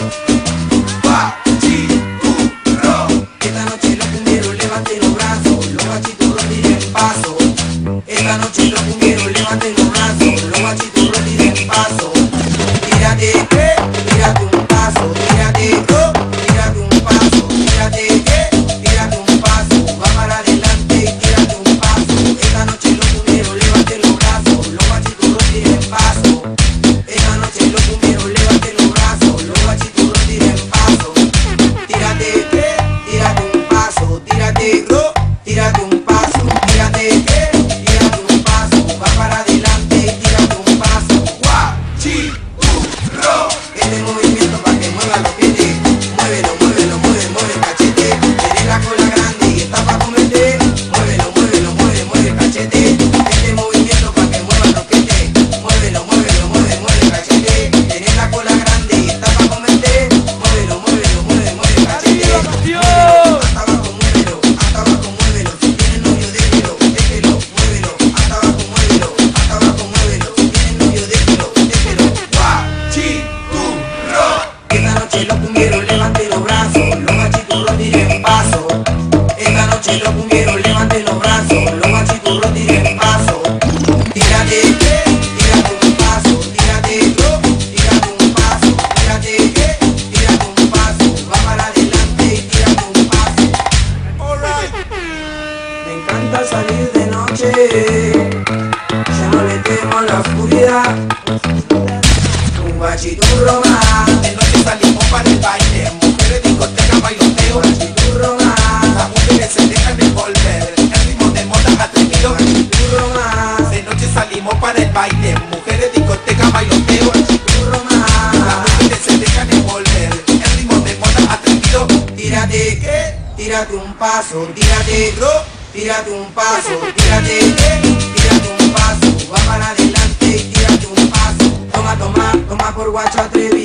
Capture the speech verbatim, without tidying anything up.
Guachiturro. Esta noche los cumbieros levanten los brazos, los guachiturros tiren paso. Esta noche los cumbieros levanten los brazos, los guachiturros tiren paso. Tírate, eh, tírate un paso, tírate, oh, tírate un paso, tírate, eh, tírate un paso, va para adelante y tírate un paso. Esta noche los cumbieros levanten los brazos, los guachiturros tiren paso. Esta noche los cumbieros levanten los brazos, los guachiturros tiren paso. Tírate, eh, tírate un paso, tírate, oh, tírate un paso, tírate, eh, tírate un paso, va para adelante y tírate un paso. Guachiturro. Este movimiento pa' que mueva los pies, muévelo, muévelo, mueve, mueve el cachete. Tienes la cola grande y está pa' comerte. Muévelo, muévelo, mueve, mueve el cachete. Este movimiento pa' que mueva los pies, muévelo, muévelo, mueve, mueve el cachete. Tienes la cola grande y está pa' comerte. Muévelo, muévelo, mueve, mueve el cachete. Muévelo, hasta abajo, muévelo, hasta abajo, muévelo. Si tienes novio, déjelo, déjelo, muévelo, hasta abajo, muévelo, hasta abajo, muévelo. Si tienes novio, déjelo, déjelo. Guachiturro. Esta noche los cumbieros levanten los brazos, los guachiturros tiren paso. Esta noche los cumbieros levanten los brazos, los guachiturros tiren paso. Tírate, eh, tírate un paso, tírate, oh, tírate un paso, tírate, eh, tírate un paso, va para adelante y tírate un paso. Alright. Me encanta salir de noche, ya no le temo a la oscuridad. Un guachiturro más. De noche salimos para el baile, mujeres, discoteca, bailoteo. Guachiturro más. Las mujeres se dejan envolver, el ritmo de moda atrevido. Guachiturro más. De noche salimos para el baile, mujeres, discoteca, bailoteo. Guachiturro más. Las mujeres se dejan envolver, el ritmo de moda atrevido. Tírate, eh, tírate un paso, tírate, oh, tírate un paso, tírate, eh, tírate un paso, va para adelante y tírate un paso. Toma, toma, toma por guacho atrevido.